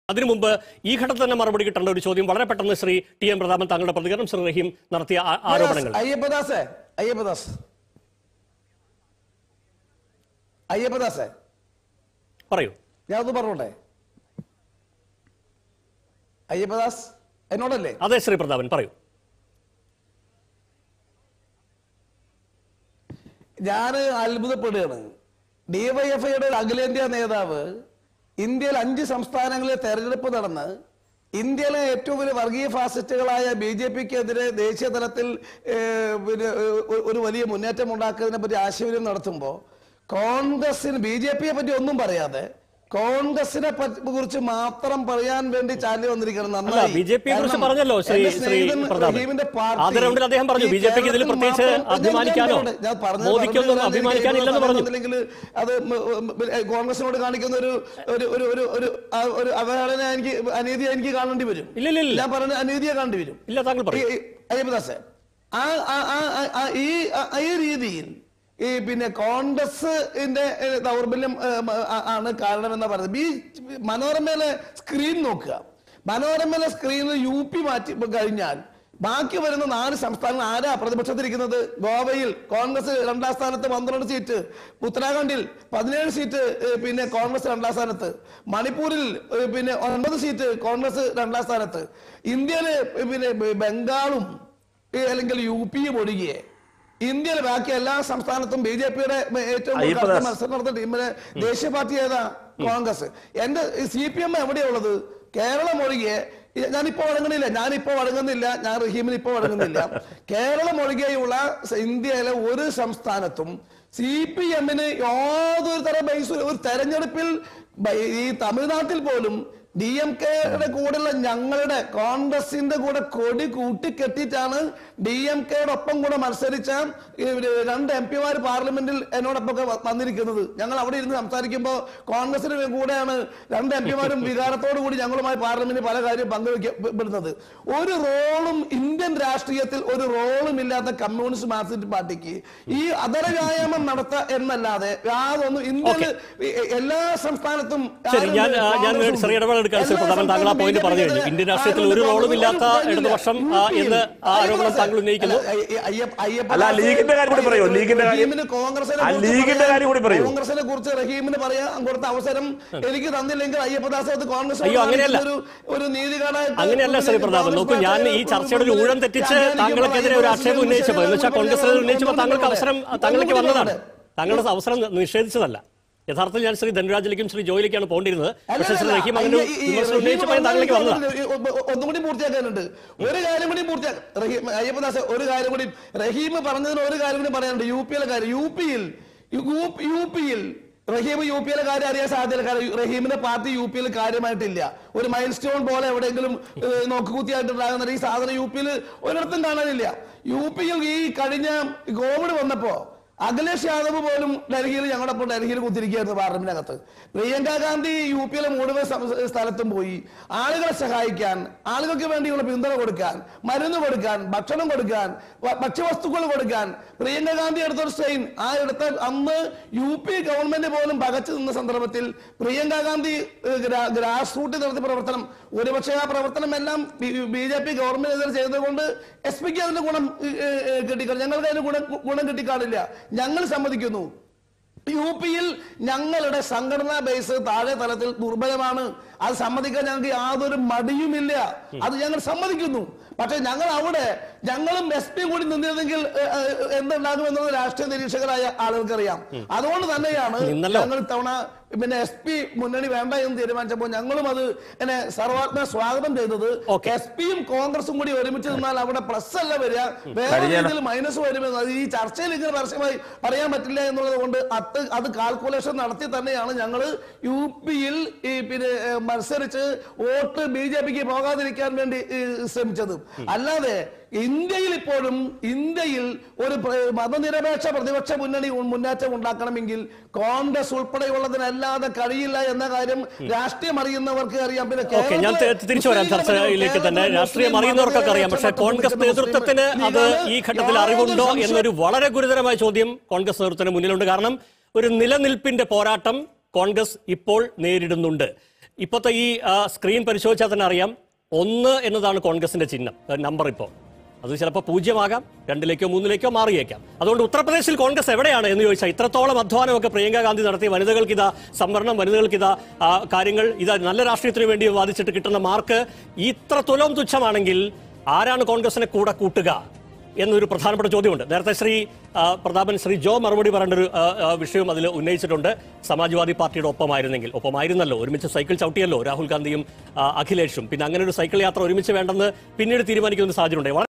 അതിനു മുമ്പ് ഈ ഘട്ടത്തിൽ തന്നെ മറുപടി കിട്ടേണ്ട ഒരു ചോദ്യം വളരെ പെട്ടെന്ന് ശ്രീ ടി എം പ്രതാപൻ താങ്കളുടെ പ്രതികരണം ശ്രീ റഹീം നടത്തിയ ആരോപണങ്ങൾ. അയ്യപ്പദാസേ പറയൂ. ഞാനൊന്ന് പറഞ്ഞോട്ടെ. അയ്യപ്പദാസ് എന്നോടല്ലേ? അതെ ശ്രീ പ്രതാപൻ പറയൂ. ഞാൻ അത്ഭുതപ്പെടുകയാണ്. ഡിവൈഎഫ്ഐയുടെ അഖിലേന്ത്യാ നേതാവ് ഇന്ത്യയിൽ 5 സംസ്ഥാനങ്ങളിലെ തെരഞ്ഞെടുപ്പ് നടന്ന് ഇന്ത്യയിലെ ഏറ്റവും വലിയ വർഗീയ ഫാസിസ്റ്റുകളായ BJPക്കെതിരെ ദേശീയ തലത്തിൽ ഒരു വലിയ മുന്നേറ്റം ഉണ്ടാക്കുന്നതിനെ പറ്റി ആശയവിനിമയം നടത്തുമ്പോൾ കോൺഗ്രസിന് BJPയെ പറ്റി ഒന്നും പറയാതെ കോൺഗ്രസിനെ കുറിച്ച് മാത്രം പറയാൻ വേണ്ടി ചാനൽ വന്നിരിക്കണം. നന്നായി. ബിജെപിയെ കുറിച്ച് പറഞ്ഞല്ലോ അദ്ദേഹം പറഞ്ഞു ബിജെപിക്ക് ഇതിൽ പ്രത്യേകിച്ച് അഭിമാനിക്കാനോ മോദിക്കൊന്നും അഭിമാനിക്കാനില്ലെന്ന് പറഞ്ഞു. അത് കോൺഗ്രസിനോട് കാണിക്കുന്ന ഒരു അവഹേളന അനീതിയെ എനിക്ക് കാണേണ്ടി വരും. ഞാൻ പറഞ്ഞ അനീതിയെ കാണേണ്ടി വരും. അയ്യപ്പദാസേ ഈ രീതിയിൽ കോൺഗ്രസിന്റെ ദൗർബല്യം ആണ് കാരണമെന്നാ പറയുന്നത്. മനോരമയിലെ സ്ക്രീൻ നോക്കുക. മനോരമയിലെ സ്ക്രീനിൽ UP മാറ്റി കഴിഞ്ഞാൽ ബാക്കി വരുന്ന 4 സംസ്ഥാനങ്ങൾ ആരാ പ്രതിപക്ഷത്തിരിക്കുന്നത്? ഗോവയിൽ കോൺഗ്രസ് 2ാം സ്ഥാനത്ത് 12 സീറ്റ്, ഉത്തരാഖണ്ഡിൽ 17 സീറ്റ് കോൺഗ്രസ് 2ാം സ്ഥാനത്ത്, മണിപ്പൂരിൽ 9 സീറ്റ് കോൺഗ്രസ് 2ാം സ്ഥാനത്ത്. ഇന്ത്യയില് ബംഗാളും അല്ലെങ്കിൽ UPയും ഒഴികെ ഇന്ത്യയിലെ ബാക്കി എല്ലാ സംസ്ഥാനത്തും BJPയുടെ ഏറ്റവും മത്സരം നടന്ന ടീമിലെ ദേശീയ പാർട്ടി ഏതാ? കോൺഗ്രസ്. എന്റെ CPM എവിടെയുള്ളത്? കേരളം ഒഴികെ. ഞാനിപ്പോ വഴങ്ങുന്നില്ല, ഞാൻ റഹീമിന് ഇപ്പൊ വഴങ്ങുന്നില്ല. കേരളം ഒഴികെയുള്ള ഇന്ത്യയിലെ ഒരു സംസ്ഥാനത്തും CPMന് യാതൊരു തരം ബേസ്. ഒരു തെരഞ്ഞെടുപ്പിൽ ഈ തമിഴ്നാട്ടിൽ പോലും DMKയുടെ കൂടെയുള്ള ഞങ്ങളുടെ കോൺഗ്രസിന്റെ കൂടെ കൊടി കൂട്ടിക്കെട്ടിയിട്ടാണ് DMKയുടെ ഒപ്പം കൂടെ മത്സരിച്ച 2 MP-മാർ പാർലമെന്റിൽ എന്നോടൊപ്പം വന്നിരിക്കുന്നത്. ഞങ്ങൾ അവിടെ ഇരുന്ന് സംസാരിക്കുമ്പോൾ കോൺഗ്രസിന് കൂടെയാണ് 2 MP-മാരും വികാരത്തോടു കൂടി ഞങ്ങളുമായി പാർലമെന്റിൽ പല കാര്യം പങ്കുവയ്ക്കപ്പെടുന്നത്. ഒരു റോളും ഇന്ത്യൻ രാഷ്ട്രീയത്തിൽ ഒരു റോളും ഇല്ലാത്ത കമ്മ്യൂണിസ്റ്റ് മാർക്സിസ്റ്റ് പാർട്ടിക്ക് ഈ അതര വ്യായാമം നടത്തുക എന്നല്ലാതെ യാതൊന്നും ഇന്ത്യയിൽ എല്ലാ സംസ്ഥാനത്തും താങ്കൾ ആ പോയിന്റ് പറഞ്ഞു കഴിഞ്ഞു. ഇന്ത്യൻ രാഷ്ട്രീയത്തിൽ ഒരു റോളും ഇല്ലാത്ത ഇടതുപക്ഷം എന്ന് ആരോപണം താങ്കൾ ഉന്നയിക്കുന്നു. കോൺഗ്രസിനെ കുറിച്ച് റഹീമിന് പറയാൻ കൊടുത്ത അവസരം എനിക്ക് തന്നില്ലെങ്കിൽ അയ്യപ്പദാസ് കോൺഗ്രസ് ഒരു നീതികേടായി അങ്ങനെയല്ല ശ്രീ പ്രതാപൻ. നോക്കൂ, ഞാൻ ഈ ചർച്ചയുടെ ഒരു ഊഴം തെറ്റിച്ച് താങ്കൾക്കെതിരെ ഒരു ആക്ഷേപം ഉന്നയിച്ചപ്പോൾ എന്ന് വെച്ചാൽ കോൺഗ്രസ് ഉന്നയിച്ചപ്പോൾ താങ്കൾക്ക് വന്നതാണ്. താങ്കളുടെ അവസരം നിഷേധിച്ചതല്ല. യഥാർത്ഥത്തിൽ ഞാൻ ശ്രീ ധനുരാജിലേക്കും ശ്രീ ജോയിലേക്കാണ് പോകേണ്ടിരുന്നത്. പക്ഷേ ശ്രീ റഹീം അങ്ങനെ ഉന്നയിച്ചപ്പോൾ താങ്കളിലേക്ക് വന്നതാണ്. ഒന്നുകൂടി പൂർത്തിയാക്കാനുണ്ട്. ഒരു കാര്യം കൂടി പൂർത്തിയാക്കാം. അയ്യപ്പദാസ് ഒരു കാര്യം കൂടി റഹീം പറഞ്ഞതിന് ഒരു കാര്യം കൂടി പറയാനുണ്ട്. യുപിയിലെ കാര്യം. യുപിയിൽ റഹീം UPയിലെ കാര്യം അറിയാൻ സാധ്യത. റഹീമിന്റെ പാർട്ടി UPയിൽ കാര്യമായിട്ടില്ല. ഒരു മൈൽ സ്റ്റോൺ പോലെ എവിടെയെങ്കിലും നോക്കുകുത്തിയായിട്ടുണ്ടാകുന്ന ഈ സാധനം UPയിൽ ഒരിടത്തും കാണാനില്ല. UPയിൽ ഈ കഴിഞ്ഞ കോവിഡ് വന്നപ്പോ അഖിലേഷ് യാദവ് പോലും ഡൽഹിയിൽ കുത്തിരിക്കുകയായിരുന്നു പാർലമെന്റിനകത്ത്. പ്രിയങ്ക ഗാന്ധി UPയിലെ മുഴുവൻ സ്ഥലത്തും പോയി ആളുകളെ സഹായിക്കാൻ, ആളുകൾക്ക് വേണ്ടിയുള്ള പിന്തുണ കൊടുക്കാൻ, മരുന്ന് കൊടുക്കാൻ, ഭക്ഷണം കൊടുക്കാൻ, ഭക്ഷ്യവസ്തുക്കൾ കൊടുക്കാൻ പ്രിയങ്ക ഗാന്ധി എടുത്തൊരു സ്ട്രെയിൻ. അന്ന് UP ഗവൺമെന്റ് പോലും പകച്ചു നിന്ന സന്ദർഭത്തിൽ പ്രിയങ്ക ഗാന്ധി ഗ്രാസ് റൂട്ടിൽ നടത്തിയ പ്രവർത്തനം, ഒരുപക്ഷെ ആ പ്രവർത്തനം എല്ലാം BJP ഗവൺമെന്റ് ചെയ്തുകൊണ്ട് SP-ക്ക് അതിന്റെ ഗുണം കിട്ടിക്കാണില്ല. ഞങ്ങൾക്ക് അതിന് ഗുണം കിട്ടിക്കാണില്ല. ഞങ്ങൾ സമ്മതിക്കുന്നു, UPയിൽ ഞങ്ങളുടെ സംഘടനാ ബേസ് താഴെ തലത്തിൽ ദുർബലമാണ്. അത് സമ്മതിക്കാൻ ഞങ്ങൾക്ക് യാതൊരു മടിയുമില്ല. അത് ഞങ്ങൾ സമ്മതിക്കുന്നു. പക്ഷെ ഞങ്ങളും SP കൂടി നിന്നിരുന്നെങ്കിൽ എന്തുണ്ടാകുമെന്നത് രാഷ്ട്രീയ നിരീക്ഷകരായ ആളുകൾക്കറിയാം. അതുകൊണ്ട് തന്നെയാണ് ഞങ്ങൾ ഇത്തവണ SP മുന്നണി വേണ്ട എന്ന് തീരുമാനിച്ചപ്പോൾ ഞങ്ങളും അത് സർവാത്മ സ്വാഗതം ചെയ്തത്. SP-യും കോൺഗ്രസും കൂടി ഒരുമിച്ച് നിന്നാൽ അവിടെ പ്ലസ് അല്ല വരിക, വേറെ രീതിയിൽ മൈനസ് വരുമെന്ന് ഈ ചർച്ചയിൽ ഇങ്ങനെ പരസ്യമായി പറയാൻ പറ്റില്ല എന്നുള്ളത് കൊണ്ട് അത് കാൽക്കുലേഷൻ നടത്തി തന്നെയാണ് ഞങ്ങൾ UPയിൽ മത്സരിച്ച് വോട്ട് BJPക്ക് പോകാതിരിക്കാൻ വേണ്ടി ശ്രമിച്ചത്. അല്ലാതെ ഇന്ത്യയിൽ ഇപ്പോഴും ഒരു മതനിരപേക്ഷ പ്രതിപക്ഷ മുന്നേറ്റം ഉണ്ടാക്കണമെങ്കിൽ കോൺഗ്രസ് ഉൾപ്പെടെയുള്ളതിനല്ലാതെ കഴിയില്ല എന്ന കാര്യം രാഷ്ട്രീയം അറിയുന്നവർക്ക് അറിയാം. പിന്നെ ഞാൻ തിരിച്ചു വരാം ചർച്ചയിലേക്ക് തന്നെ. രാഷ്ട്രീയം അറിയുന്നവർക്കൊക്കെ അറിയാം. പക്ഷേ കോൺഗ്രസ് നേതൃത്വത്തിന് അത് ഈ ഘട്ടത്തിൽ അറിവുണ്ടോ എന്നൊരു വളരെ ഗുരുതരമായ ചോദ്യം കോൺഗ്രസ് നേതൃത്വത്തിന് മുന്നിലുണ്ട്. കാരണം ഒരു നിലനിൽപ്പിന്റെ പോരാട്ടം കോൺഗ്രസ് ഇപ്പോൾ നേരിടുന്നുണ്ട്. ഇപ്പോഴത്തെ ഈ സ്ക്രീൻ പരിശോധിച്ചാൽ തന്നെ അറിയാം 1 എന്നതാണ് കോൺഗ്രസിന്റെ ചിഹ്നം നമ്പർ. ഇപ്പോൾ അത് ചിലപ്പോൾ 0 ആകാം, 2ലേക്കോ 3ലേക്കോ മാറിയേക്കാം. അതുകൊണ്ട് ഉത്തർപ്രദേശിൽ കോൺഗ്രസ് എവിടെയാണ് എന്ന് ചോദിച്ചാൽ ഇത്രത്തോളം അധ്വാനമൊക്കെ പ്രിയങ്ക ഗാന്ധി നടത്തി, വനിതകൾക്കിതാ സംവരണം, വനിതകൾക്കിതാ കാര്യങ്ങൾ, ഇതാ നല്ല രാഷ്ട്രീയത്തിന് വേണ്ടി വാദിച്ചിട്ട് കിട്ടുന്ന മാർക്ക് ഇത്ര തുലോം തുച്ഛമാണെങ്കിൽ ആരാണ് കോൺഗ്രസിനെ കൂടെ കൂട്ടുക എന്നൊരു പ്രധാനപ്പെട്ട ചോദ്യമുണ്ട്. നേരത്തെ ശ്രീ പ്രതാപൻ, ശ്രീ ജോ മറുപടി പറയേണ്ട ഒരു വിഷയം അതിൽ ഉന്നയിച്ചിട്ടുണ്ട്. സമാജ്വാദി പാർട്ടിയുടെ ഒപ്പമായിരുന്നല്ലോ, ഒരുമിച്ച് സൈക്കിൾ ചവിട്ടിയല്ലോ രാഹുൽ ഗാന്ധിയും അഖിലേഷും. പിന്നെ അങ്ങനെ ഒരു സൈക്കിൾ യാത്ര ഒരുമിച്ച് വേണ്ടെന്ന് പിന്നീട് തീരുമാനിക്കുന്ന സാഹചര്യം ഉണ്ട്.